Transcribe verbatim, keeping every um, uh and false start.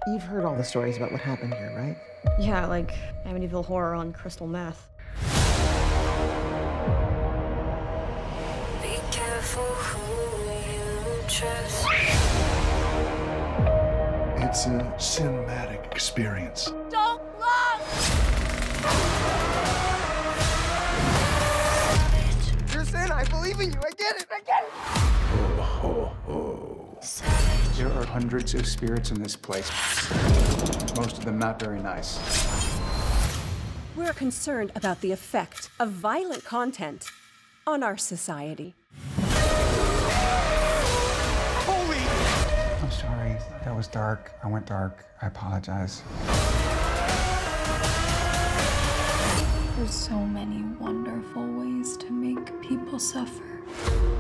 You've heard all the stories about what happened here, right? Yeah, like Amityville Horror on crystal meth. Be careful who you trust. It's a cinematic experience. Don't look! You're Sin, I believe in you. I get it, I get it. Oh, ho, ho. Savage. There are hundreds of spirits in this place. Most of them not very nice. We're concerned about the effect of violent content on our society. Holy! I'm sorry. That was dark. I went dark. I apologize. There's so many wonderful ways to make people suffer.